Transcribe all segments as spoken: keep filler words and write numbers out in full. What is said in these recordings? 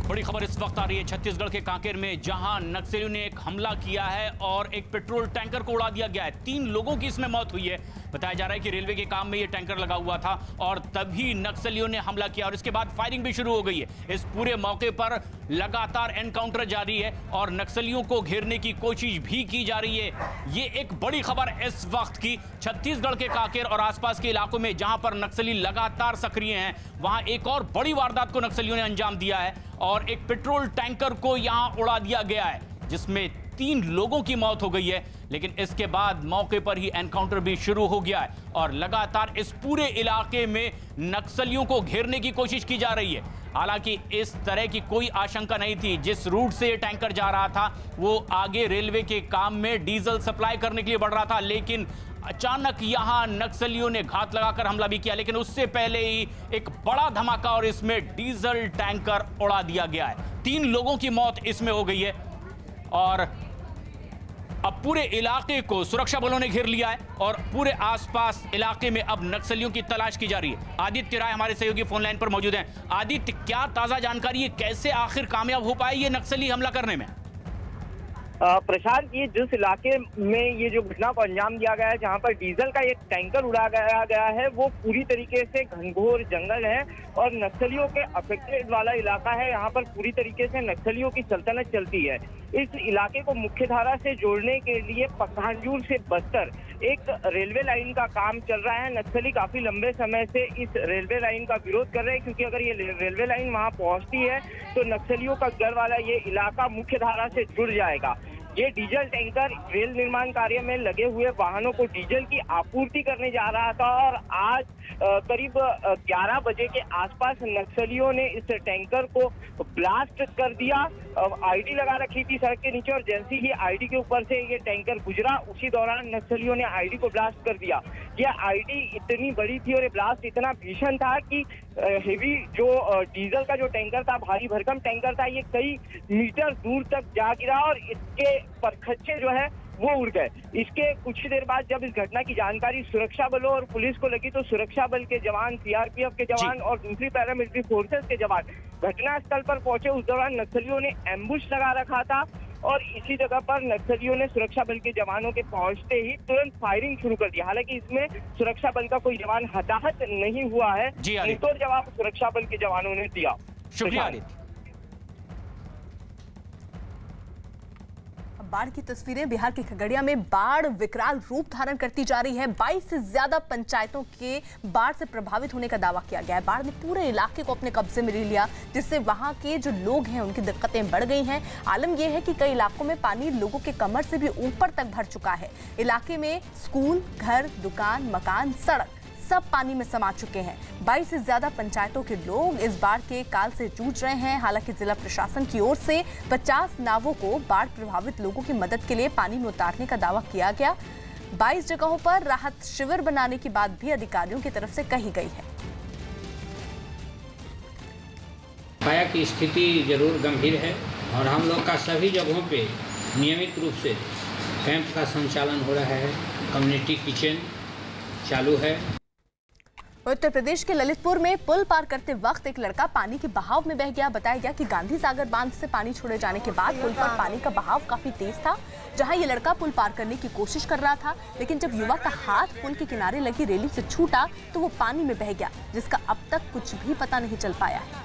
बड़ी खबर इस वक्त आ रही है छत्तीसगढ़ के कांकेर में, जहां नक्सलियों ने एक हमला किया है और एक पेट्रोल टैंकर को उड़ा दिया गया है। तीन लोगों की इसमें मौत हुई है। बताया जा रहा है कि रेलवे के काम में यह टैंकर लगा हुआ था और तभी नक्सलियों ने हमला किया और इसके बाद फायरिंग भी शुरू हो गई है। इस पूरे मौके पर लगातार एनकाउंटर जारी है और नक्सलियों को घेरने की कोशिश भी की जा रही है। ये एक बड़ी खबर इस वक्त की छत्तीसगढ़ के कांकेर और आसपास के इलाकों में, जहां पर नक्सली लगातार सक्रिय हैं, वहां एक और बड़ी वारदात को नक्सलियों ने अंजाम दिया है और एक पेट्रोल टैंकर को यहां उड़ा दिया गया है, जिसमें तीन लोगों की मौत हो गई है। लेकिन इसके बाद मौके पर ही एनकाउंटर भी शुरू हो गया है और लगातार इस पूरे इलाके में नक्सलियों को घेरने की कोशिश की जा रही है। हालांकि इस तरह की कोई आशंका नहीं थी। जिस रूट से ये टैंकर जा रहा था वो आगे रेलवे के काम में डीजल सप्लाई करने के लिए बढ़ रहा था, लेकिन अचानक यहां नक्सलियों ने घात लगाकर हमला भी किया। लेकिन उससे पहले ही एक बड़ा धमाका और इसमें डीजल टैंकर उड़ा दिया गया है। तीन लोगों की मौत इसमें हो गई है और अब पूरे इलाके को सुरक्षा बलों ने घेर लिया है और पूरे आसपास इलाके में अब नक्सलियों की तलाश की जा रही है। आदित्य राय हमारे सहयोगी फोन लाइन पर मौजूद हैं। आदित्य, क्या ताजा जानकारी है, कैसे आखिर कामयाब हो पाए ये नक्सली हमला करने में? प्रशांत, ये जिस इलाके में ये जो घटना को अंजाम दिया गया है, जहां पर डीजल का एक टैंकर उड़ा गया गया है, वो पूरी तरीके से घनघोर जंगल है और नक्सलियों के अफेक्टेड वाला इलाका है। यहाँ पर पूरी तरीके से नक्सलियों की सल्तनत चलती है। इस इलाके को मुख्य धारा से जोड़ने के लिए पखांजूर से बस्तर एक रेलवे लाइन का काम चल रहा है। नक्सली काफी लंबे समय से इस रेलवे लाइन का विरोध कर रहे हैं, क्योंकि अगर ये रेलवे लाइन वहां पहुंचती है तो नक्सलियों का गढ़ वाला ये इलाका मुख्य धारा से जुड़ जाएगा। ये डीजल टैंकर रेल निर्माण कार्य में लगे हुए वाहनों को डीजल की आपूर्ति करने जा रहा था और आज करीब ग्यारह बजे के आसपास नक्सलियों ने इस टैंकर को ब्लास्ट कर दिया। आईडी लगा रखी थी सड़क के नीचे और जैसे ही आईडी के ऊपर से ये टैंकर गुजरा, उसी दौरान नक्सलियों ने आईडी को ब्लास्ट कर दिया। यह आईडी इतनी बड़ी थी और ये ब्लास्ट इतना भीषण था कि हेवी जो डीजल का जो टैंकर था, भारी भरकम टैंकर था, ये कई मीटर दूर तक जा गिरा और इसके परखच्चे जो है वो उड़ गए। इसके कुछ देर बाद जब इस घटना की जानकारी सुरक्षा बलों और पुलिस को लगी तो सुरक्षा बल के जवान, सीआरपीएफ के जवान और दूसरी पैरामिलिट्री फोर्सेस के जवान घटनास्थल पर पहुंचे। उस दौरान नक्सलियों ने एम्बुश लगा रखा था और इसी जगह पर नक्सलियों ने सुरक्षा बल के जवानों के पहुंचते ही तुरंत फायरिंग शुरू कर दी। हालांकि इसमें सुरक्षा बल का कोई जवान हताहत नहीं हुआ है। मुंहतोड़ जवाब सुरक्षा बल के जवानों ने दिया। शुक्रिया। बाढ़ की तस्वीरें बिहार के खगड़िया में बाढ़ विकराल रूप धारण करती जा रही है। बाईस से ज्यादा पंचायतों के बाढ़ से प्रभावित होने का दावा किया गया है। बाढ़ ने पूरे इलाके को अपने कब्जे में ले लिया, जिससे वहां के जो लोग हैं उनकी दिक्कतें बढ़ गई हैं। आलम यह है कि कई इलाकों में पानी लोगों के कमर से भी ऊपर तक भर चुका है। इलाके में स्कूल, घर, दुकान, मकान, सड़क सब पानी में समा चुके हैं। बाईस से ज्यादा पंचायतों के लोग इस बाढ़ के काल से जूझ रहे हैं। हालांकि जिला प्रशासन की ओर से पचास नावों को बाढ़ प्रभावित लोगों की मदद के लिए पानी में उतारने का दावा किया गया। बाईस जगहों पर राहत शिविर बनाने की बात भी अधिकारियों की तरफ से कही गई है। पाया की स्थिति जरूर गंभीर है और हम लोग का सभी जगहों पे नियमित रूप से कैंप का संचालन हो रहा है। कम्युनिटी किचन चालू है। उत्तर प्रदेश के ललितपुर में पुल पार करते वक्त एक लड़का पानी के बहाव में बह गया। बताया गया कि गांधी सागर बांध से पानी छोड़े जाने के बाद पुल पर पानी का बहाव काफी तेज था। जहां ये लड़का पुल पार करने की कोशिश कर रहा था, लेकिन जब युवक का हाथ पुल के किनारे लगी रेलिंग से छूटा तो वो पानी में बह गया, जिसका अब तक कुछ भी पता नहीं चल पाया है।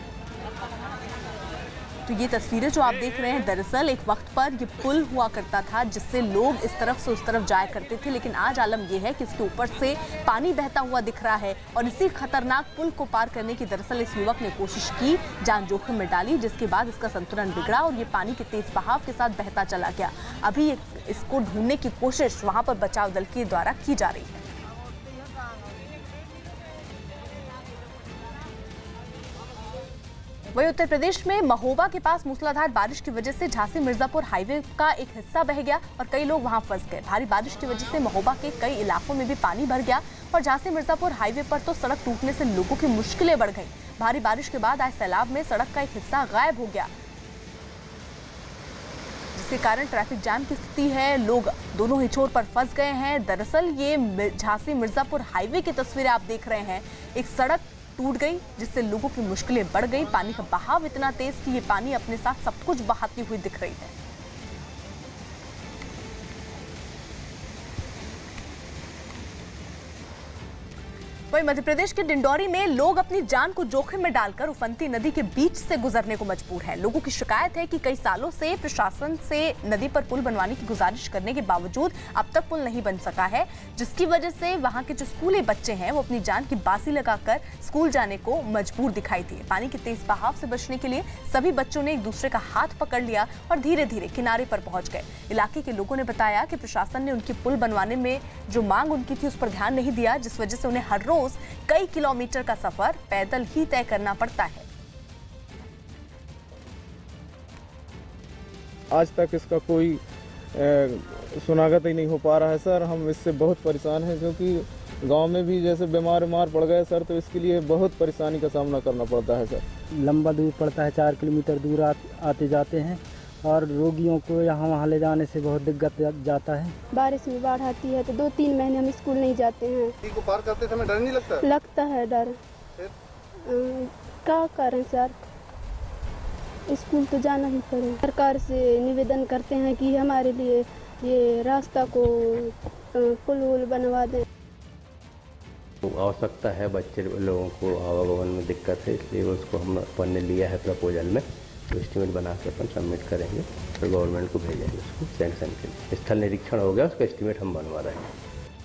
तो ये तस्वीरें जो आप देख रहे हैं, दरअसल एक वक्त पर ये पुल हुआ करता था जिससे लोग इस तरफ से उस तरफ जाया करते थे, लेकिन आज आलम ये है कि इसके ऊपर से पानी बहता हुआ दिख रहा है और इसी खतरनाक पुल को पार करने की दरअसल इस युवक ने कोशिश की, जान जोखिम में डाली, जिसके बाद इसका संतुलन बिगड़ा और ये पानी के तेज बहाव के साथ बहता चला गया। अभी इसको ढूंढने की कोशिश वहां पर बचाव दल के द्वारा की जा रही है। वहीं उत्तर प्रदेश में महोबा के पास मूसलाधार बारिश की वजह से झांसी मिर्जापुर हाईवे का एक हिस्सा बह गया और कई लोग वहां फंस गए। भारी बारिश की वजह से महोबा के कई इलाकों में भी पानी भर गया और झांसी मिर्जापुर हाईवे पर तो सड़क टूटने से लोगों की मुश्किलें बढ़ गईं। भारी बारिश के बाद आए सैलाब में सड़क का एक हिस्सा गायब हो गया, जिसके कारण ट्रैफिक जाम की स्थिति है। लोग दोनों ही छोर पर फंस गए हैं। दरअसल ये झांसी मिर्जापुर हाईवे की तस्वीरें आप देख रहे हैं। एक सड़क टूट गई, जिससे लोगों की मुश्किलें बढ़ गई। पानी का बहाव इतना तेज कि ये पानी अपने साथ सब कुछ बहाती हुई दिख रही है। वहीं मध्य प्रदेश के डिंडौरी में लोग अपनी जान को जोखिम में डालकर उफनती नदी के बीच से गुजरने को मजबूर है। लोगों की शिकायत है कि कई सालों से प्रशासन से नदी पर पुल बनवाने की गुजारिश करने के बावजूद अब तक पुल नहीं बन सका है, जिसकी वजह से वहां के जो स्कूली बच्चे हैं वो अपनी जान की बाजी लगाकर स्कूल जाने को मजबूर दिखाई दिए। पानी के तेज बहाव से बचने के लिए सभी बच्चों ने एक दूसरे का हाथ पकड़ लिया और धीरे धीरे किनारे पर पहुंच गए। इलाके के लोगों ने बताया कि प्रशासन ने उनकी पुल बनवाने में जो मांग उनकी थी उस पर ध्यान नहीं दिया, जिस वजह से उन्हें हर रोज कई किलोमीटर का सफर पैदल ही तय करना पड़ता है। आज तक इसका कोई सुनागत ही नहीं हो पा रहा है सर। हम इससे बहुत परेशान हैं, क्योंकि गांव में भी जैसे बीमार बीमार पड़ गए सर, तो इसके लिए बहुत परेशानी का सामना करना पड़ता है सर। लंबा दूर पड़ता है, चार किलोमीटर दूर आ, आते जाते हैं और रोगियों को यहाँ वहाँ ले जाने से बहुत दिक्कत जाता है। बारिश में बाढ़ आती है तो दो तीन महीने हम स्कूल नहीं जाते हैं। नदी को पार करते समय डर नहीं लगता? लगता है डर। क्या करें सर, स्कूल तो जाना ही पड़े। सरकार से निवेदन करते हैं कि हमारे लिए ये रास्ता को पुल वुल बनवा दें। आवश्यकता है, बच्चे लोगों को आवागमन में दिक्कत है, इसलिए उसको हम अपन ने लिया है प्रपोजल में। तो एस्टीमेट बना के अपन सबमिट करेंगे, फिर गवर्नमेंट को भेजेंगे उसको सैंक्शन के लिए। स्थल निरीक्षण हो गया, उसका एस्टीमेट हम बनवा रहे हैं।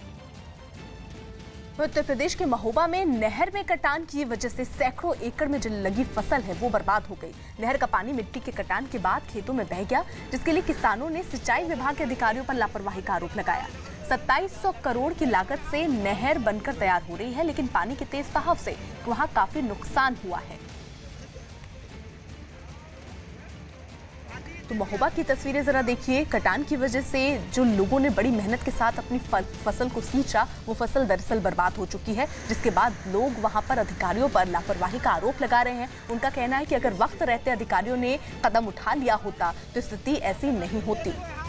उत्तर प्रदेश के महोबा में नहर में कटान की वजह से सैकड़ों एकड़ में जो लगी फसल है वो बर्बाद हो गई। नहर का पानी मिट्टी के कटान के बाद खेतों में बह गया, जिसके लिए किसानों ने सिंचाई विभाग के अधिकारियों पर लापरवाही का आरोप लगाया। सत्ताईस सौ करोड़ की लागत से नहर बनकर तैयार हो रही है, लेकिन पानी के तेज बहाव से वहां काफी नुकसान हुआ है। तो महोबा की तस्वीरें जरा देखिए। कटान की वजह से जो लोगों ने बड़ी मेहनत के साथ अपनी फसल को सींचा, वो फसल दरअसल बर्बाद हो चुकी है, जिसके बाद लोग वहां पर अधिकारियों पर लापरवाही का आरोप लगा रहे हैं। उनका कहना है कि अगर वक्त रहते अधिकारियों ने कदम उठा लिया होता तो स्थिति ऐसी नहीं होती।